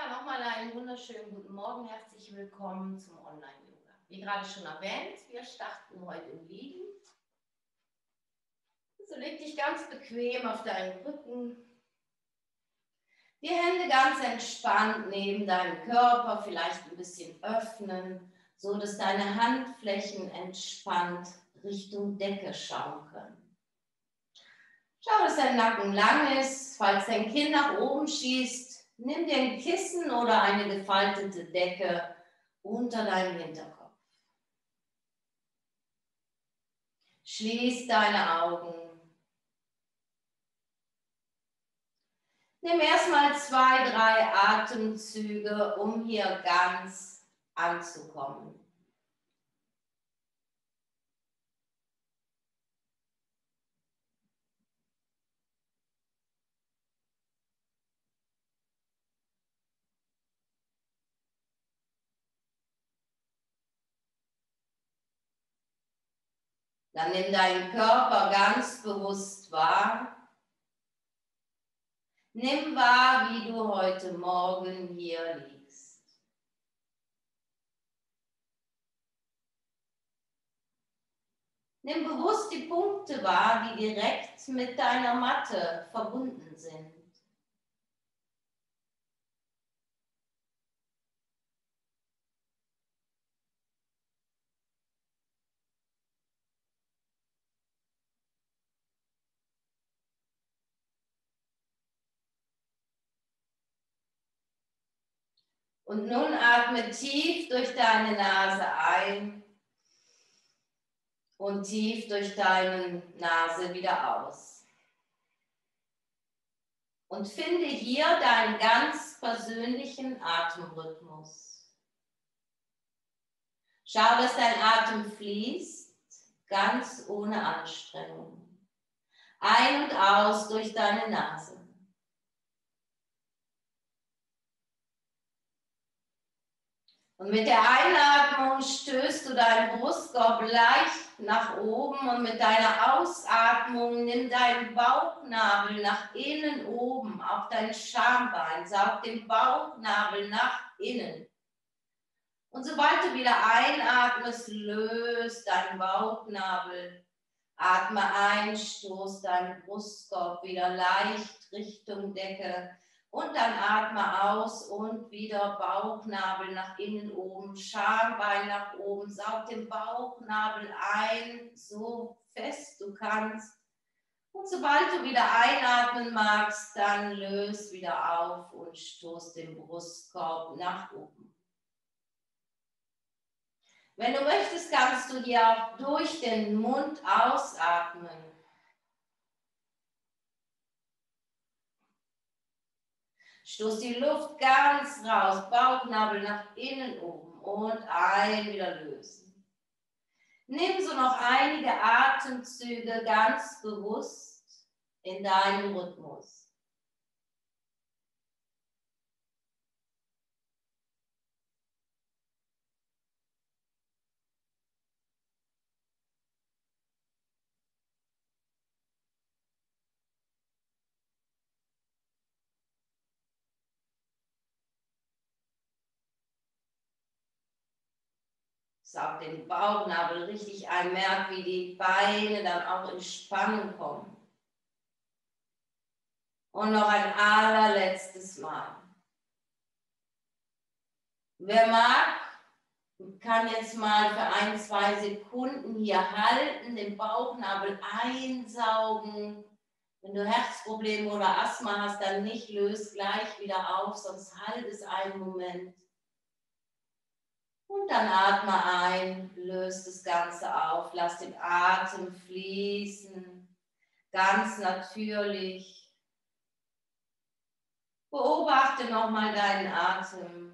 Ja, nochmal einen wunderschönen guten Morgen. Herzlich willkommen zum Online-Yoga. Wie gerade schon erwähnt, wir starten heute im Liegen. So leg dich ganz bequem auf deinen Rücken. Die Hände ganz entspannt neben deinem Körper, vielleicht ein bisschen öffnen, so dass deine Handflächen entspannt Richtung Decke schauen können. Schau, dass dein Nacken lang ist. Falls dein Kinn nach oben schießt, nimm dir ein Kissen oder eine gefaltete Decke unter deinem Hinterkopf. Schließ deine Augen. Nimm erstmal 2, 3 Atemzüge, um hier ganz anzukommen. Dann nimm deinen Körper ganz bewusst wahr. Nimm wahr, wie du heute Morgen hier liegst. Nimm bewusst die Punkte wahr, die direkt mit deiner Matte verbunden sind. Und nun atme tief durch deine Nase ein und tief durch deine Nase wieder aus. Und finde hier deinen ganz persönlichen Atemrhythmus. Schau, dass dein Atem fließt, ganz ohne Anstrengung. Ein und aus durch deine Nase. Und mit der Einatmung stößt du deinen Brustkorb leicht nach oben und mit deiner Ausatmung nimm deinen Bauchnabel nach innen oben auf dein Schambein. Saug den Bauchnabel nach innen. Und sobald du wieder einatmest, löst deinen Bauchnabel. Atme ein, stoß deinen Brustkorb wieder leicht Richtung Decke. Und dann atme aus und wieder Bauchnabel nach innen oben, Schambein nach oben, saug den Bauchnabel ein, so fest du kannst. Und sobald du wieder einatmen magst, dann löst wieder auf und stoß den Brustkorb nach oben. Wenn du möchtest, kannst du hier auch durch den Mund ausatmen. Stoß die Luft ganz raus, Bauchnabel nach innen oben und ein, wieder lösen. Nimm so noch einige Atemzüge ganz bewusst in deinem Rhythmus. Saug den Bauchnabel richtig ein, merk, wie die Beine dann auch in Spannung kommen. Und noch ein allerletztes Mal. Wer mag, kann jetzt mal für 1, 2 Sekunden hier halten, den Bauchnabel einsaugen. Wenn du Herzprobleme oder Asthma hast, dann nicht, löst gleich wieder auf, sonst halt es einen Moment. Und dann atme ein, löst das Ganze auf, lass den Atem fließen, ganz natürlich. Beobachte nochmal deinen Atem.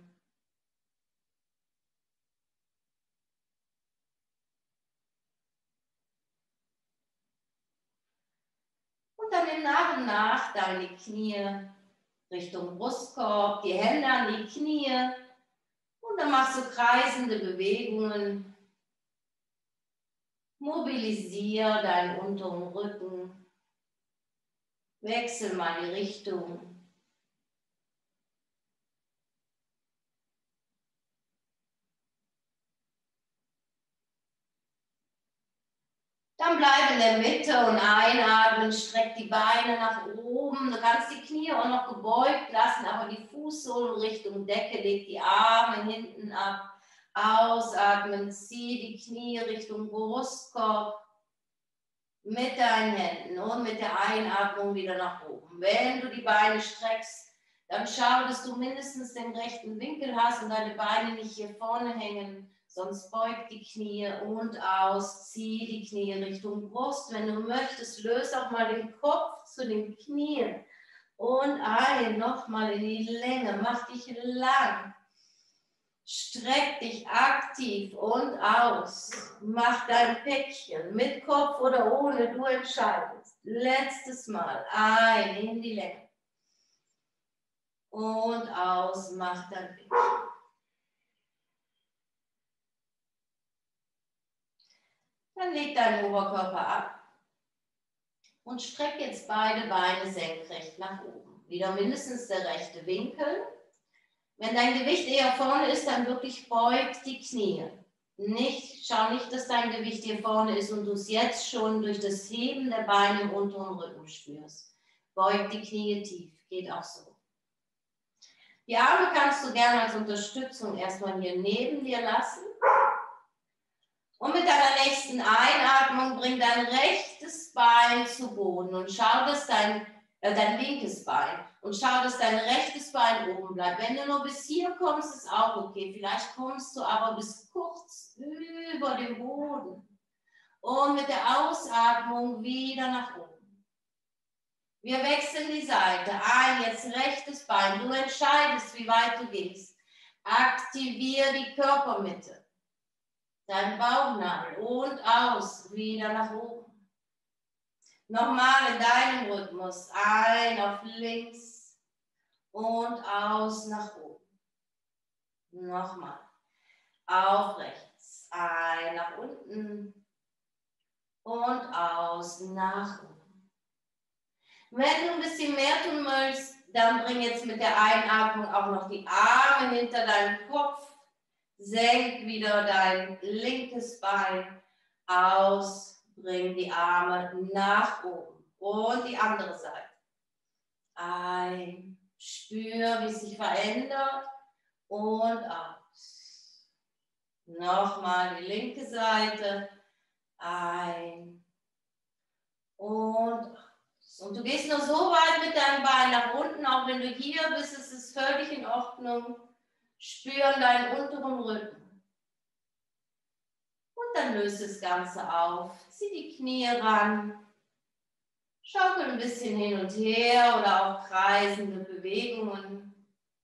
Und dann nimm nach und nach deine Knie Richtung Brustkorb, die Hände an die Knie. Und dann machst du kreisende Bewegungen. Mobilisiere deinen unteren Rücken. Wechsel mal die Richtung. der Mitte und einatmen, streck die Beine nach oben. Du kannst die Knie auch noch gebeugt lassen, aber die Fußsohlen Richtung Decke, leg die Arme hinten ab. Ausatmen, zieh die Knie Richtung Brustkorb mit deinen Händen und mit der Einatmung wieder nach oben. Wenn du die Beine streckst, dann schau, dass du mindestens den rechten Winkel hast und deine Beine nicht hier vorne hängen. Sonst beug die Knie und aus, zieh die Knie Richtung Brust. Wenn du möchtest, löse auch mal den Kopf zu den Knien und ein, nochmal in die Länge, mach dich lang. Streck dich aktiv und aus. Mach dein Päckchen mit Kopf oder ohne, du entscheidest. Letztes Mal, ein in die Länge. Und aus, mach dein Päckchen. Dann leg deinen Oberkörper ab und streck jetzt beide Beine senkrecht nach oben. Wieder mindestens der rechte Winkel. Wenn dein Gewicht eher vorne ist, dann wirklich beug die Knie. Schau nicht, dass dein Gewicht hier vorne ist und du es jetzt schon durch das Heben der Beine im unteren Rücken spürst. Beug die Knie tief, geht auch so. Die Arme kannst du gerne als Unterstützung erstmal hier neben dir lassen. Und mit deiner nächsten Einatmung bring dein rechtes Bein zu Boden und schau, dass dein linkes Bein und schau, dass dein rechtes Bein oben bleibt. Wenn du nur bis hier kommst, ist auch okay. Vielleicht kommst du aber bis kurz über dem Boden. Und mit der Ausatmung wieder nach oben. Wir wechseln die Seite. Ein, jetzt rechtes Bein. Du entscheidest, wie weit du gehst. Aktiviere die Körpermitte. Dein Bauchnabel und aus, wieder nach oben. Nochmal in deinem Rhythmus. Ein auf links und aus nach oben. Nochmal. Auf rechts. Ein nach unten und aus nach oben. Wenn du ein bisschen mehr tun möchtest, dann bring jetzt mit der Einatmung auch noch die Arme hinter deinem Kopf. Senk wieder dein linkes Bein aus, bring die Arme nach oben und die andere Seite. Ein, spür, wie es sich verändert und aus. Nochmal die linke Seite, ein und aus. Und du gehst nur so weit mit deinem Bein nach unten, auch wenn du hier bist, ist es völlig in Ordnung. Spüren deinen unteren Rücken. Und dann löse das Ganze auf. Zieh die Knie ran. Schaukel ein bisschen hin und her oder auch kreisende Bewegungen.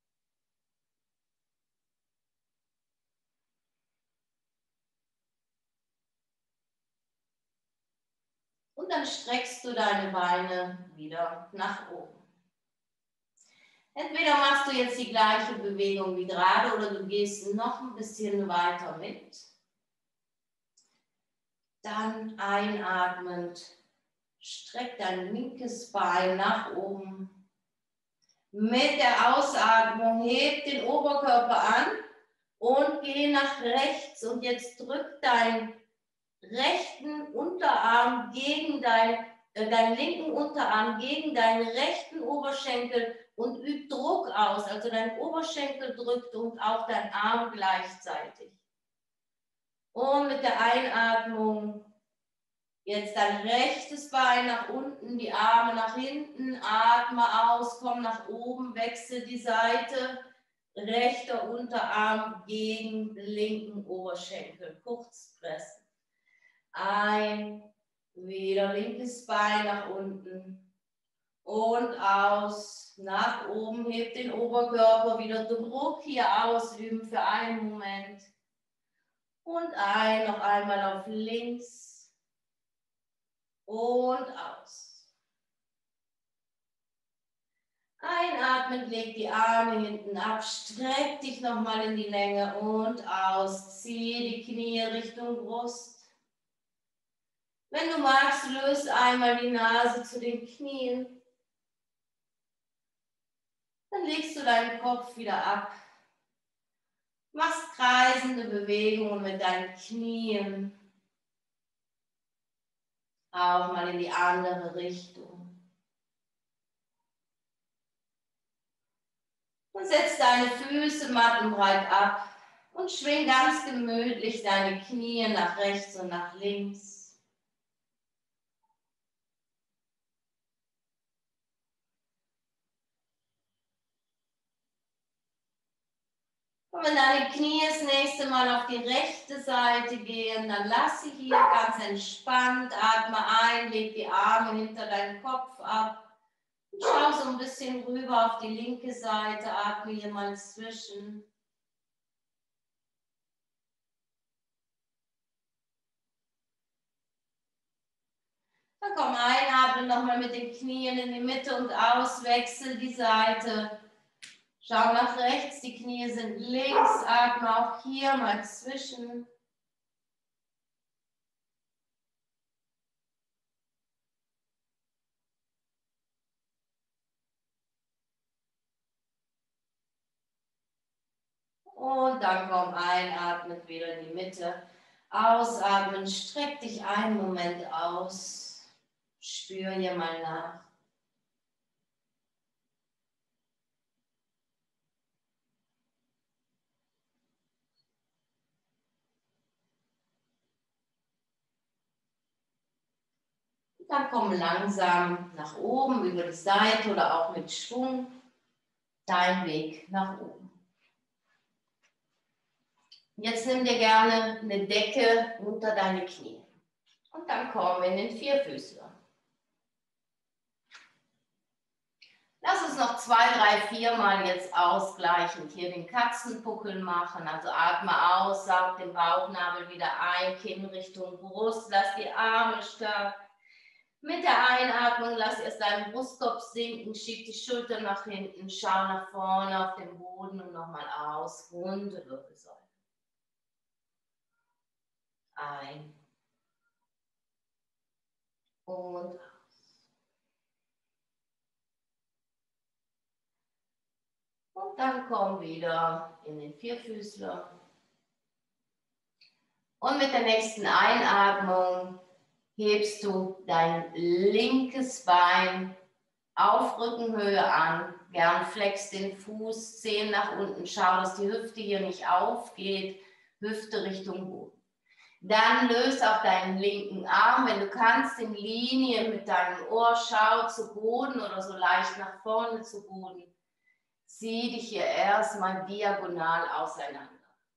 Und dann streckst du deine Beine wieder nach oben. Entweder machst du jetzt die gleiche Bewegung wie gerade oder du gehst noch ein bisschen weiter mit. Dann einatmend, streck dein linkes Bein nach oben. Mit der Ausatmung heb den Oberkörper an und geh nach rechts. Und jetzt drück deinen rechten Unterarm gegen deinen linken Unterarm gegen deinen rechten Oberschenkel und üb Druck aus. Also dein Oberschenkel drückt und auch dein Arm gleichzeitig. Und mit der Einatmung jetzt dein rechtes Bein nach unten, die Arme nach hinten, atme aus, komm nach oben, wechsel die Seite, rechter Unterarm gegen linken Oberschenkel, kurz pressen. Ein, wieder linkes Bein nach unten und aus, nach oben, hebt den Oberkörper, wieder Druck hier ausüben für einen Moment. Und ein, noch einmal auf links und aus. Einatmen, leg die Arme hinten ab, streck dich nochmal in die Länge und aus. Ziehe die Knie Richtung Brust. Wenn du magst, löse einmal die Nase zu den Knien. Dann legst du deinen Kopf wieder ab. Machst kreisende Bewegungen mit deinen Knien. Auch mal in die andere Richtung. Und setz deine Füße mattenbreit ab und schwing ganz gemütlich deine Knie nach rechts und nach links. Und wenn deine Knie das nächste Mal auf die rechte Seite gehen, dann lass sie hier ganz entspannt. Atme ein, leg die Arme hinter deinen Kopf ab. Und schau so ein bisschen rüber auf die linke Seite. Atme hier mal zwischen. Dann komm, einatmen nochmal mit den Knien in die Mitte und aus. Wechsel die Seite. Schau nach rechts, die Knie sind links. Atme auch hier mal zwischen. Und dann komm, einatmen wieder in die Mitte. Ausatmen, streck dich einen Moment aus. Spür hier mal nach. Dann komm langsam nach oben über die Seite oder auch mit Schwung. Dein Weg nach oben. Jetzt nimm dir gerne eine Decke unter deine Knie. Und dann komm in den Vierfüßler. Lass uns noch 2, 3, 4 Mal jetzt ausgleichend hier den Katzenbuckel machen. Also atme aus, saug den Bauchnabel wieder ein, Kinn Richtung Brust, lass die Arme stark. Mit der Einatmung lass erst deinen Brustkorb sinken, schieb die Schultern nach hinten, schau nach vorne auf den Boden und nochmal aus. Runde Wirbelsäule. Ein. Und aus. Und dann komm wieder in den Vierfüßler. Und mit der nächsten Einatmung hebst du dein linkes Bein auf Rückenhöhe an. Gern flex den Fuß, Zehen nach unten. Schau, dass die Hüfte hier nicht aufgeht. Hüfte Richtung Boden. Dann löse auch deinen linken Arm, wenn du kannst, in Linie mit deinem Ohr. Schau zu Boden oder so leicht nach vorne zu Boden. Zieh dich hier erstmal diagonal auseinander.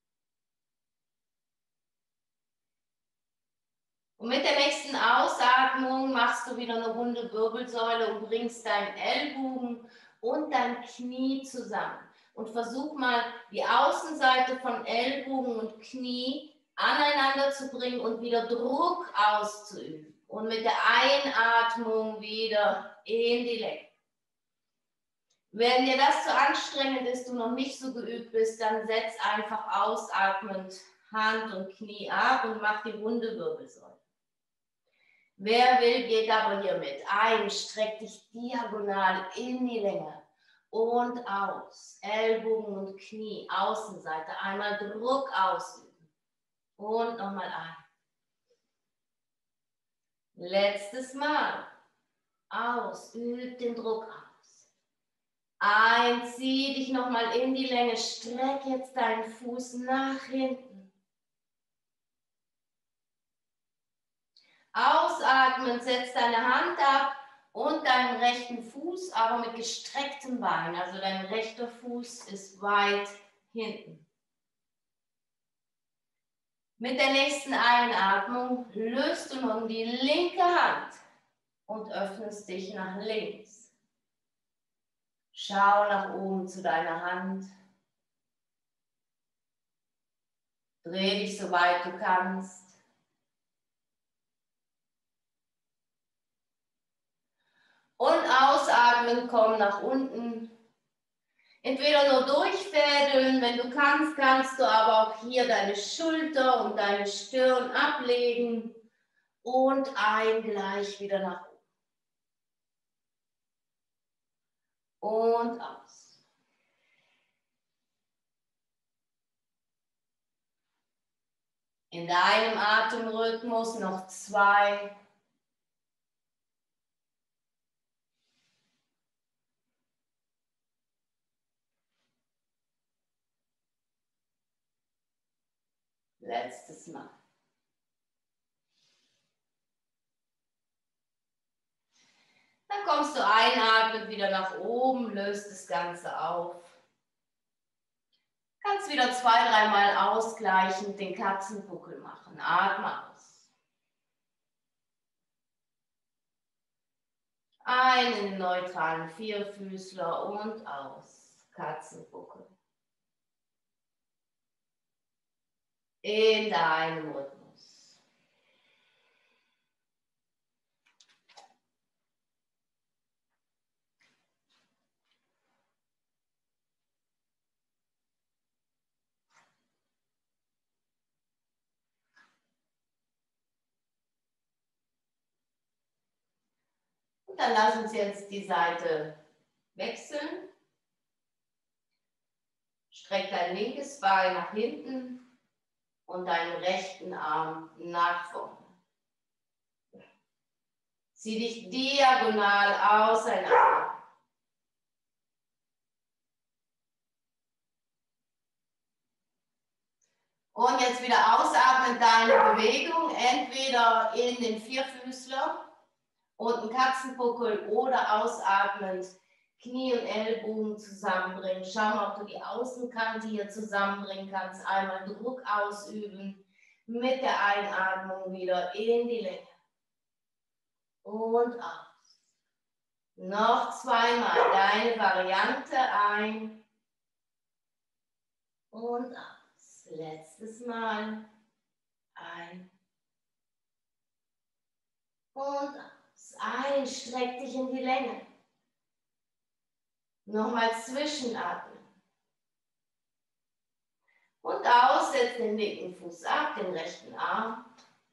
Und mit der nächsten Ausatmung machst du wieder eine runde Wirbelsäule und bringst deinen Ellbogen und dein Knie zusammen. Und versuch mal, die Außenseite von Ellbogen und Knie aneinander zu bringen und wieder Druck auszuüben. Und mit der Einatmung wieder in die Länge. Wenn dir das zu anstrengend ist, du noch nicht so geübt bist, dann setz einfach ausatmend Hand und Knie ab und mach die runde Wirbelsäule. Wer will, geht aber hier mit. Ein, streck dich diagonal in die Länge und aus. Ellbogen und Knie, Außenseite. Einmal Druck ausüben. Und nochmal ein. Letztes Mal. Aus. Üb den Druck aus. Ein, zieh dich nochmal in die Länge. Streck jetzt deinen Fuß nach hinten. Ausatmen, setz deine Hand ab und deinen rechten Fuß, aber mit gestrecktem Bein. Also dein rechter Fuß ist weit hinten. Mit der nächsten Einatmung löst du nun die linke Hand und öffnest dich nach links. Schau nach oben zu deiner Hand. Dreh dich so weit du kannst. Und ausatmen, komm nach unten. Entweder nur durchfädeln, wenn du kannst, kannst du aber auch hier deine Schulter und deine Stirn ablegen und gleich wieder nach oben. Und aus. In deinem Atemrhythmus noch 2, Letztes Mal. Dann kommst du einatmen wieder nach oben, löst das Ganze auf. Kannst wieder 2-, 3-mal ausgleichend den Katzenbuckel machen. Atme aus. Ein in den neutralen Vierfüßler und aus. Katzenbuckel. In deinem Rhythmus. Und dann lass uns jetzt die Seite wechseln. Streck dein linkes Bein nach hinten und deinen rechten Arm nach vorne. Zieh dich diagonal auseinander. Und jetzt wieder ausatmen, deine Bewegung, entweder in den Vierfüßler und einen Katzenbuckel oder ausatmend Knie und Ellbogen zusammenbringen. Schau mal, ob du die Außenkante hier zusammenbringen kannst. Einmal Druck ausüben, mit der Einatmung wieder in die Länge. Und aus. Noch 2-mal deine Variante ein und aus. Letztes Mal ein und aus. Ein, streck dich in die Länge. Nochmal zwischenatmen. Und aus, setz den linken Fuß ab, den rechten Arm.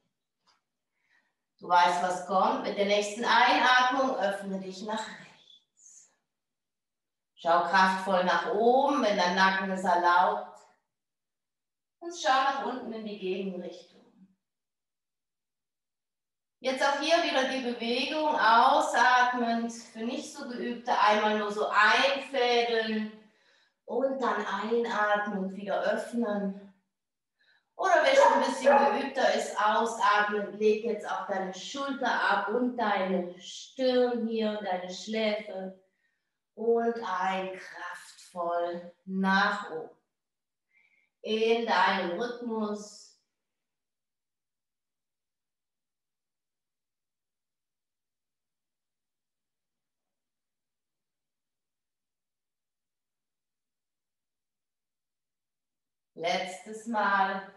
Du weißt, was kommt. Mit der nächsten Einatmung öffne dich nach rechts. Schau kraftvoll nach oben, wenn dein Nacken es erlaubt. Und schau nach unten in die Gegenrichtung. Jetzt auch hier wieder die Bewegung, ausatmend, für nicht so Geübte einmal nur so einfädeln und dann einatmen und wieder öffnen. Oder wer schon ein bisschen geübter ist, ausatmen, leg jetzt auch deine Schulter ab und deine Stirn hier, deine Schläfe und ein kraftvoll nach oben. In deinem Rhythmus. Letztes Mal.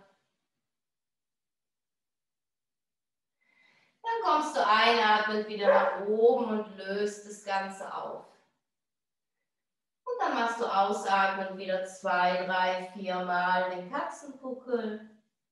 Dann kommst du einatmend wieder nach oben und löst das Ganze auf. Und dann machst du ausatmend wieder 2, 3, 4 Mal den Katzenbuckel.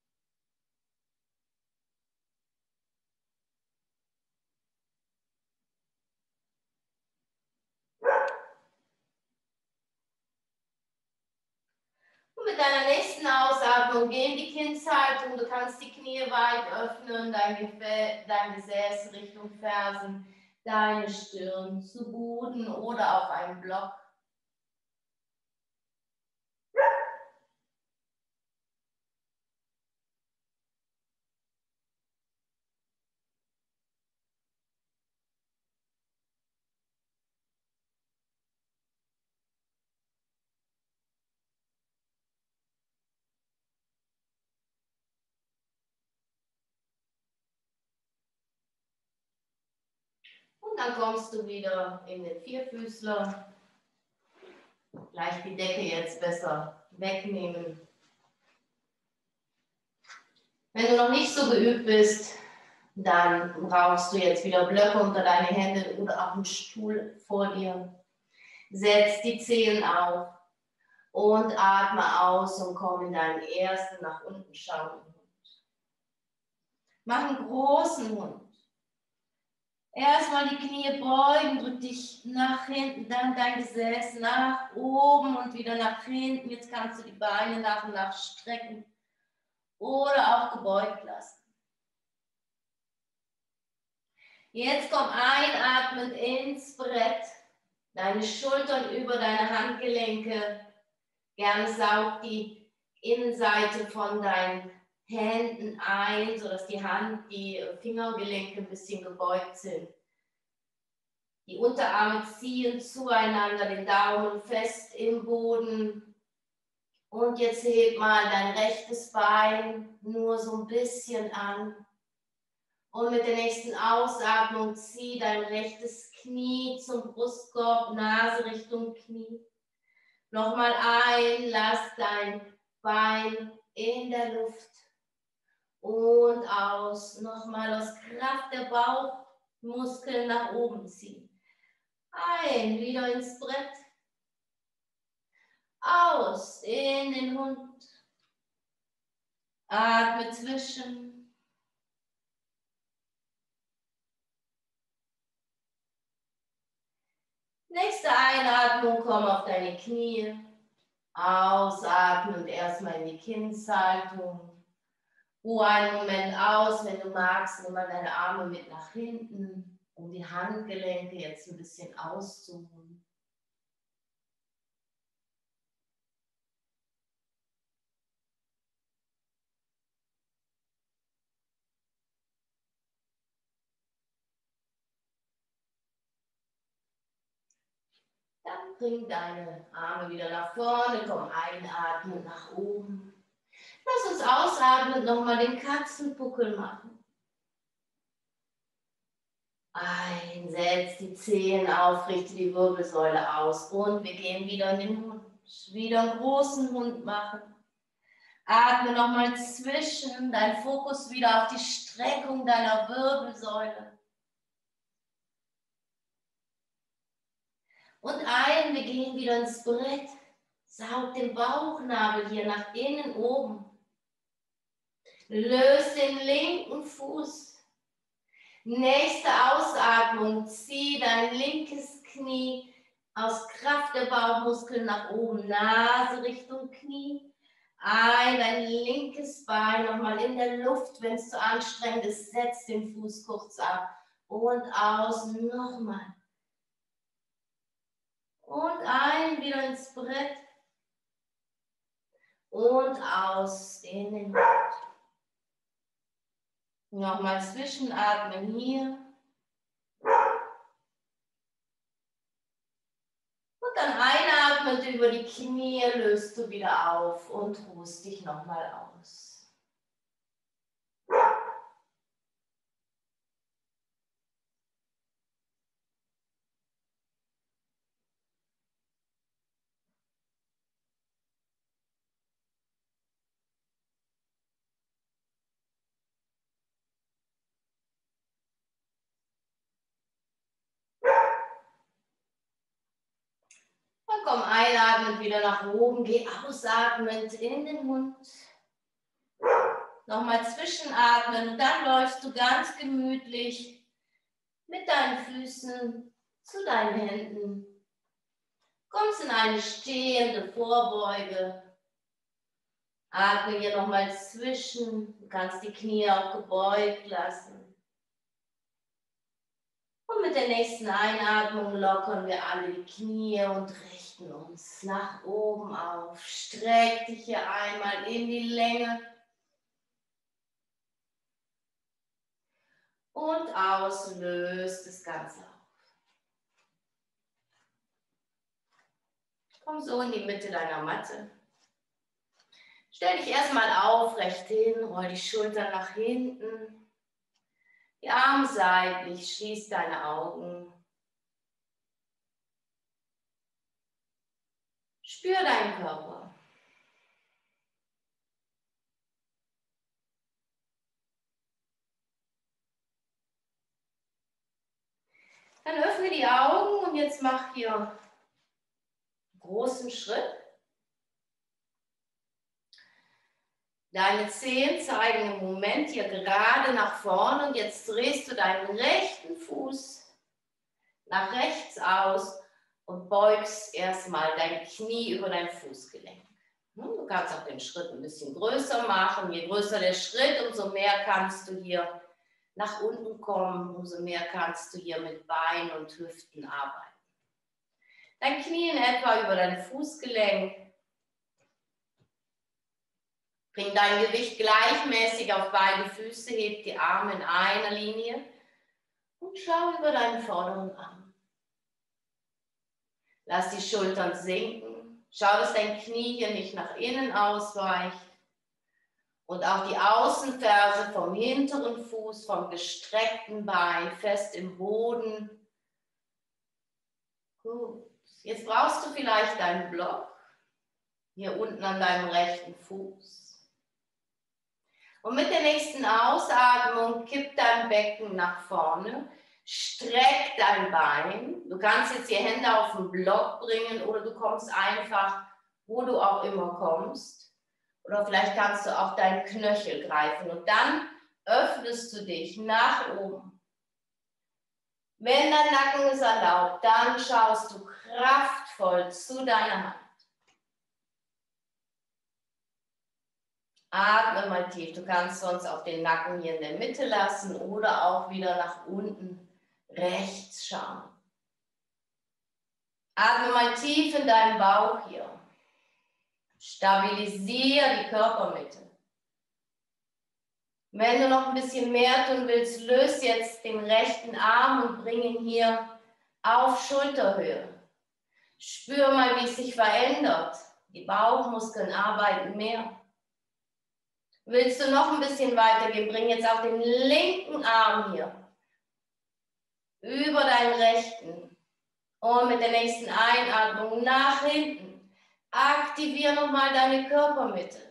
Und mit deiner nächsten Ausatmung geh in die Kindshaltung. Du kannst die Knie weit öffnen, dein Gesäß Richtung Fersen, deine Stirn zu Boden oder auf einen Block. Und dann kommst du wieder in den Vierfüßler. Gleich die Decke jetzt besser wegnehmen. Wenn du noch nicht so geübt bist, dann brauchst du jetzt wieder Blöcke unter deine Hände oder auch einen Stuhl vor dir. Setz die Zehen auf und atme aus und komm in deinen ersten nach unten schauenden Hund. Mach einen großen Hund. Erstmal die Knie beugen, drück dich nach hinten, dann dein Gesäß nach oben und wieder nach hinten. Jetzt kannst du die Beine nach und nach strecken oder auch gebeugt lassen. Jetzt komm einatmend ins Brett, deine Schultern über deine Handgelenke. Gerne saug die Innenseite von deinen Händen ein, sodass die Fingergelenke ein bisschen gebeugt sind. Die Unterarme ziehen zueinander, den Daumen fest im Boden. Und jetzt heb mal dein rechtes Bein nur so ein bisschen an. Und mit der nächsten Ausatmung zieh dein rechtes Knie zum Brustkorb, Nase Richtung Knie. Nochmal ein, lass dein Bein in der Luft. Und aus, nochmal aus Kraft der Bauchmuskeln nach oben ziehen. Ein, wieder ins Brett. Aus, in den Hund. Atme zwischen. Nächste Einatmung, komm auf deine Knie. Ausatmen und erstmal in die Kindshaltung. Ruhe einen Moment aus, wenn du magst, nimm mal deine Arme mit nach hinten, um die Handgelenke jetzt ein bisschen auszuruhen. Dann bring deine Arme wieder nach vorne, komm einatmen nach oben. Lass uns ausatmen und nochmal den Katzenbuckel machen. Einsetz die Zehen auf, richte die Wirbelsäule aus und wir gehen wieder in den Hund. Wieder einen großen Hund machen. Atme nochmal zwischen, dein Fokus wieder auf die Streckung deiner Wirbelsäule. Und ein, wir gehen wieder ins Brett. Saug den Bauchnabel hier nach innen oben. Löse den linken Fuß. Nächste Ausatmung, zieh dein linkes Knie aus Kraft der Bauchmuskeln nach oben, Nase Richtung Knie. Ein, dein linkes Bein nochmal in der Luft, wenn es zu anstrengend ist, setz den Fuß kurz ab. Und aus, nochmal. Und ein, wieder ins Brett. Und aus, in den Mund. Nochmal zwischenatmen hier. Und dann einatmend über die Knie löst du wieder auf und ruhst dich nochmal aus. Und komm einatmend wieder nach oben, geh ausatmend in den Mund. Nochmal zwischenatmen und dann läufst du ganz gemütlich mit deinen Füßen zu deinen Händen. Kommst in eine stehende Vorbeuge. Atme hier nochmal zwischen. Du kannst die Knie auch gebeugt lassen. Und mit der nächsten Einatmung lockern wir alle die Knie und richten uns nach oben auf. Streck dich hier einmal in die Länge. Und aus, löst das Ganze auf. Komm so in die Mitte deiner Matte. Stell dich erstmal aufrecht hin, roll die Schultern nach hinten. Die Arme seitlich, schließ deine Augen. Spür deinen Körper. Dann öffne die Augen und jetzt mach hier einen großen Schritt. Deine Zehen zeigen im Moment hier gerade nach vorne und jetzt drehst du deinen rechten Fuß nach rechts aus und beugst erstmal dein Knie über dein Fußgelenk. Du kannst auch den Schritt ein bisschen größer machen. Je größer der Schritt, umso mehr kannst du hier nach unten kommen, umso mehr kannst du hier mit Beinen und Hüften arbeiten. Dein Knie in etwa über dein Fußgelenk. Bring dein Gewicht gleichmäßig auf beide Füße, heb die Arme in einer Linie und schau über deinen vorderen Arm. Lass die Schultern sinken. Schau, dass dein Knie hier nicht nach innen ausweicht. Und auch die Außenferse vom hinteren Fuß, vom gestreckten Bein fest im Boden. Gut. Jetzt brauchst du vielleicht deinen Block. Hier unten an deinem rechten Fuß. Und mit der nächsten Ausatmung kipp dein Becken nach vorne. Streck dein Bein. Du kannst jetzt die Hände auf den Block bringen oder du kommst einfach, wo du auch immer kommst. Oder vielleicht kannst du auch deinen Knöchel greifen und dann öffnest du dich nach oben. Wenn dein Nacken es erlaubt, dann schaust du kraftvoll zu deiner Hand. Atme mal tief. Du kannst sonst auch den Nacken hier in der Mitte lassen oder auch wieder nach unten rechts schauen. Atme mal tief in deinen Bauch hier. Stabilisiere die Körpermitte. Wenn du noch ein bisschen mehr tun willst, löse jetzt den rechten Arm und bring ihn hier auf Schulterhöhe. Spür mal, wie es sich verändert. Die Bauchmuskeln arbeiten mehr. Willst du noch ein bisschen weitergehen, bring jetzt auch den linken Arm hier über deinen rechten und mit der nächsten Einatmung nach hinten. Aktiviere nochmal deine Körpermitte.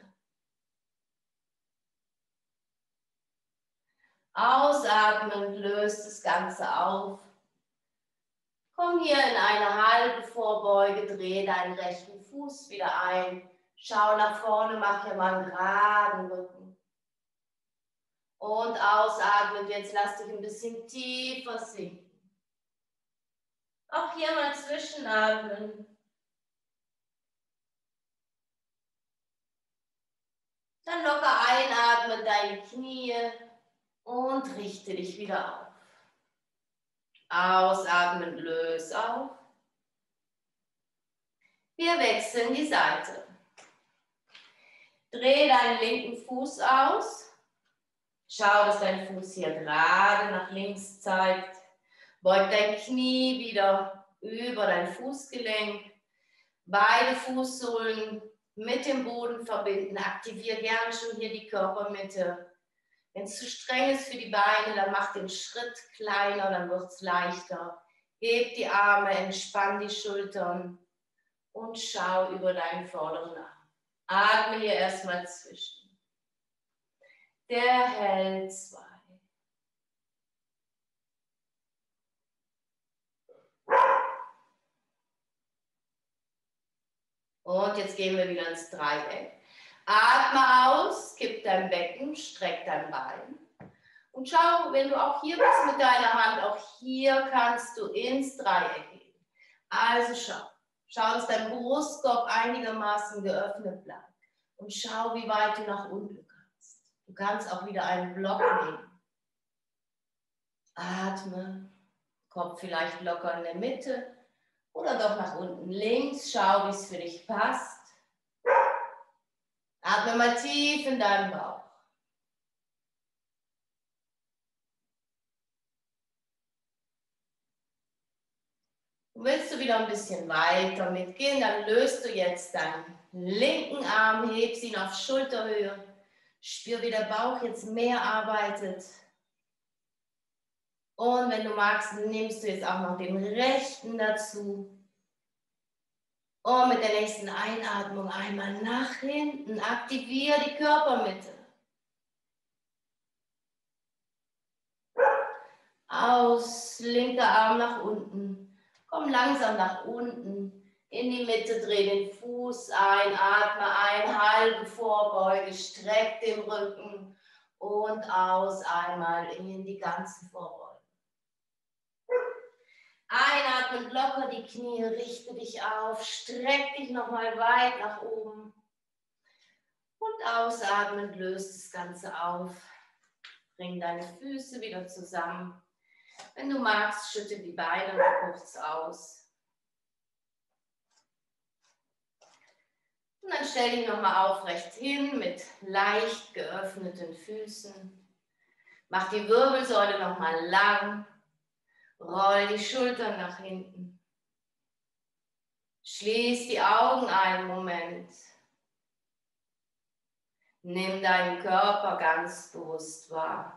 Ausatmen, löst das Ganze auf. Komm hier in eine halbe Vorbeuge, dreh deinen rechten Fuß wieder ein. Schau nach vorne, mach hier mal einen geraden Rücken. Und ausatmen, jetzt lass dich ein bisschen tiefer sinken. Auch hier mal zwischenatmen. Dann locker einatmen, deine Knie und richte dich wieder auf. Ausatmen, löse auf. Wir wechseln die Seite. Dreh deinen linken Fuß aus. Schau, dass dein Fuß hier gerade nach links zeigt. Beug dein Knie wieder über dein Fußgelenk. Beide Fußsohlen mit dem Boden verbinden. Aktiviere gerne schon hier die Körpermitte. Wenn es zu streng ist für die Beine, dann mach den Schritt kleiner, dann wird es leichter. Heb die Arme, entspann die Schultern und schau über deinen vorderen Arm. Atme hier erstmal zwischen. Der hält 2. Und jetzt gehen wir wieder ins Dreieck. Atme aus, kipp dein Becken, streck dein Bein. Und schau, wenn du auch hier bist mit deiner Hand, auch hier kannst du ins Dreieck gehen. Also schau, dass dein Brustkorb einigermaßen geöffnet bleibt. Und schau, wie weit du nach unten kannst. Du kannst auch wieder einen Block nehmen. Atme, Kopf vielleicht locker in der Mitte oder doch nach unten links. Schau, wie es für dich passt. Atme mal tief in deinen Bauch. Willst du wieder ein bisschen weiter mitgehen, dann löst du jetzt deinen linken Arm, hebst ihn auf Schulterhöhe. Spür, wie der Bauch jetzt mehr arbeitet. Und wenn du magst, nimmst du jetzt auch noch den rechten dazu. Und mit der nächsten Einatmung einmal nach hinten. Aktiviere die Körpermitte. Aus, linker Arm nach unten. Komm langsam nach unten. In die Mitte, dreh den Fuß ein, atme ein, halbe Vorbeuge, streck den Rücken und aus, einmal in die ganze Vorbeuge. Einatmen, locker die Knie, richte dich auf, streck dich nochmal weit nach oben. Und ausatmen, löst das Ganze auf. Bring deine Füße wieder zusammen. Wenn du magst, schütte die Beine noch kurz aus. Und dann stell dich nochmal aufrecht hin mit leicht geöffneten Füßen. Mach die Wirbelsäule nochmal lang. Roll die Schultern nach hinten. Schließ die Augen einen Moment. Nimm deinen Körper ganz bewusst wahr.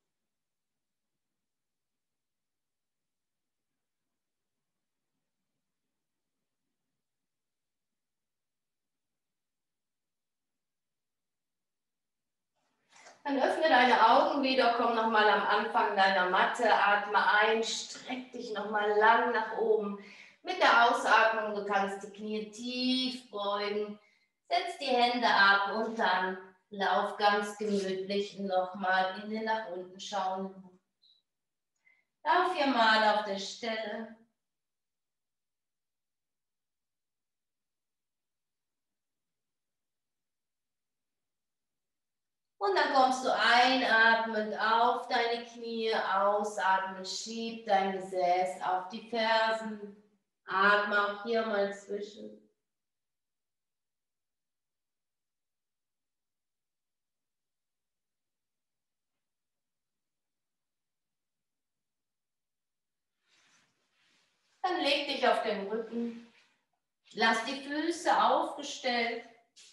Dann öffne deine Augen wieder, komm nochmal am Anfang deiner Matte, atme ein, streck dich nochmal lang nach oben. Mit der Ausatmung, du kannst die Knie tief beugen, setz die Hände ab und dann lauf ganz gemütlich nochmal in den nach unten schauenden Mund. Lauf hier mal auf der Stelle. Und dann kommst du einatmend auf deine Knie, ausatmend, schieb dein Gesäß auf die Fersen. Atme auch hier mal zwischen. Dann leg dich auf den Rücken. Lass die Füße aufgestellt.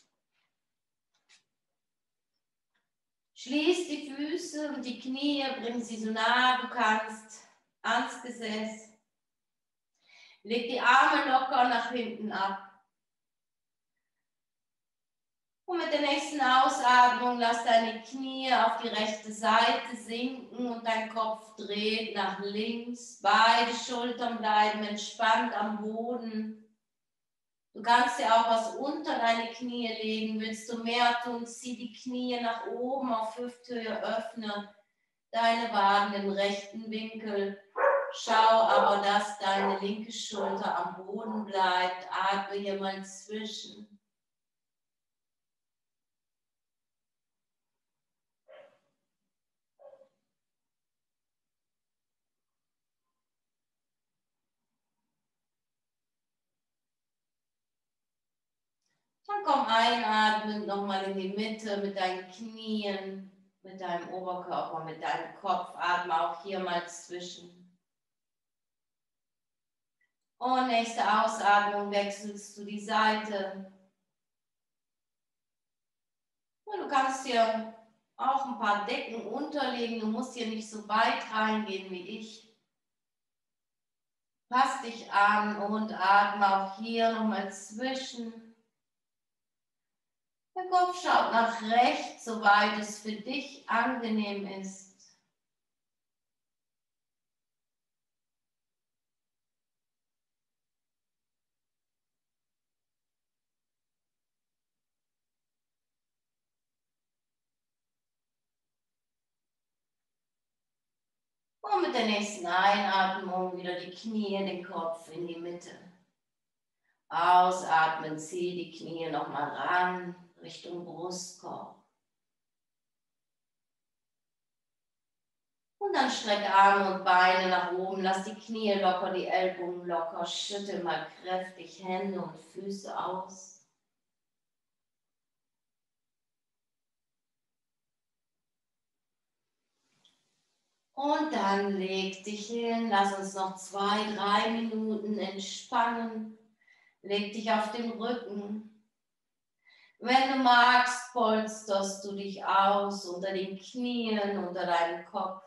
Schließ die Füße und die Knie, bring sie so nah du kannst ans Gesäß. Leg die Arme locker nach hinten ab. Und mit der nächsten Ausatmung lass deine Knie auf die rechte Seite sinken und dein Kopf dreht nach links. Beide Schultern bleiben entspannt am Boden. Du kannst dir auch was unter deine Knie legen. Willst du mehr tun, zieh die Knie nach oben auf Hüfthöhe, öffne deine Waden im rechten Winkel. Schau aber, dass deine linke Schulter am Boden bleibt. Atme hier mal zwischen. Dann komm einatmend nochmal in die Mitte mit deinen Knien, mit deinem Oberkörper, mit deinem Kopf. Atme auch hier mal zwischen. Und nächste Ausatmung wechselst du die Seite. Und du kannst hier auch ein paar Decken unterlegen. Du musst hier nicht so weit reingehen wie ich. Pass dich an und atme auch hier nochmal zwischen. Der Kopf schaut nach rechts, soweit es für dich angenehm ist. Und mit der nächsten Einatmung wieder die Knie, den Kopf in die Mitte. Ausatmen, zieh die Knie nochmal ran, Richtung Brustkorb. Und dann streck Arme und Beine nach oben, lass die Knie locker, die Ellbogen locker, schüttel mal kräftig Hände und Füße aus. Und dann leg dich hin, lass uns noch 2, 3 Minuten entspannen. Leg dich auf den Rücken. Wenn du magst, polsterst du dich aus unter den Knien, unter deinem Kopf.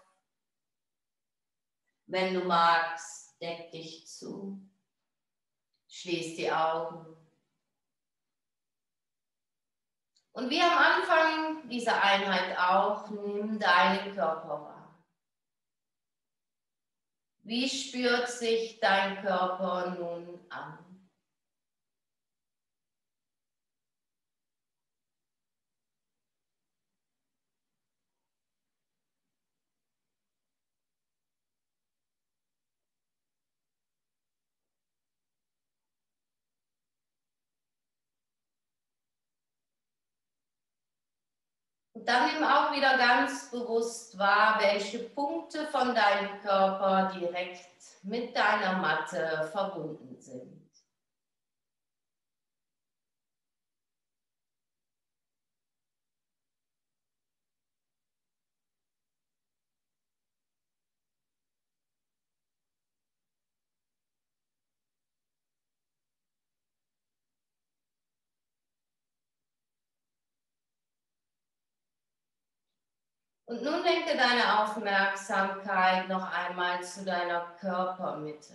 Wenn du magst, deck dich zu. Schließ die Augen. Und wie am Anfang dieser Einheit auch, nimm deinen Körper wahr. Wie spürt sich dein Körper nun an? Und dann nimm auch wieder ganz bewusst wahr, welche Punkte von deinem Körper direkt mit deiner Matte verbunden sind. Und nun lenke deine Aufmerksamkeit noch einmal zu deiner Körpermitte.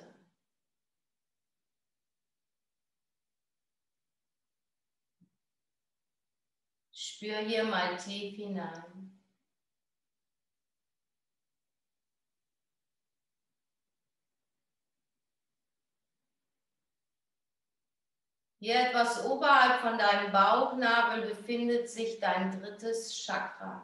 Spür hier mal tief hinein. Hier etwas oberhalb von deinem Bauchnabel befindet sich dein drittes Chakra.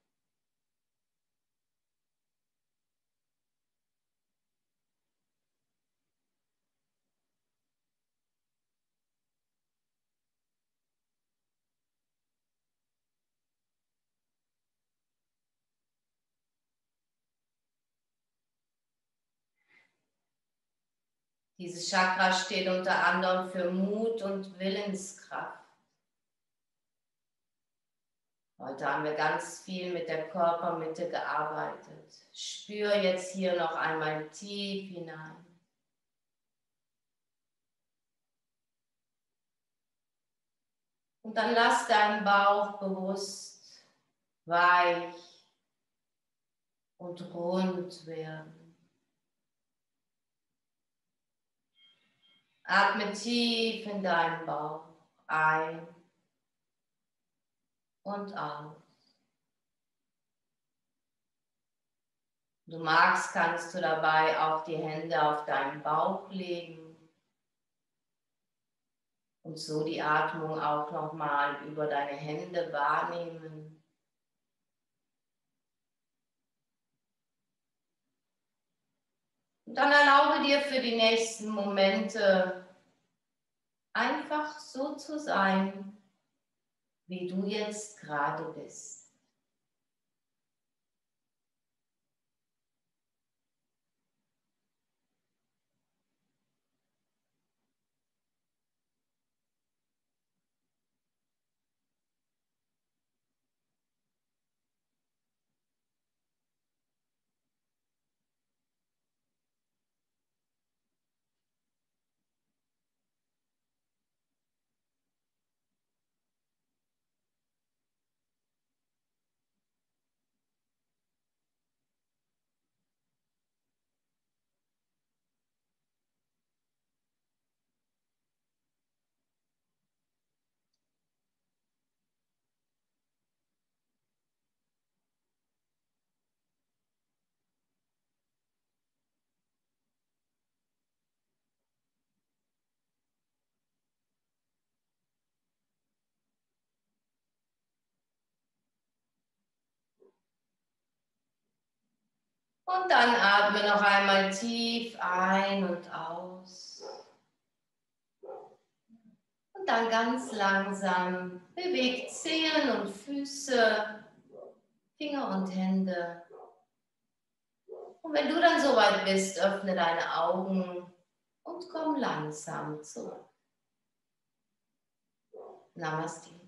Dieses Chakra steht unter anderem für Mut und Willenskraft. Heute haben wir ganz viel mit der Körpermitte gearbeitet. Spür jetzt hier noch einmal tief hinein. Und dann lass deinen Bauch bewusst weich und rund werden. Atme tief in deinen Bauch ein und aus. Du magst, kannst du dabei auch die Hände auf deinen Bauch legen und so die Atmung auch nochmal über deine Hände wahrnehmen. Und dann erlaube dir für die nächsten Momente einfach so zu sein, wie du jetzt gerade bist. Und dann atme noch einmal tief ein und aus. Und dann ganz langsam bewegt Zehen und Füße, Finger und Hände. Und wenn du dann soweit bist, öffne deine Augen und komm langsam zurück. Namaste.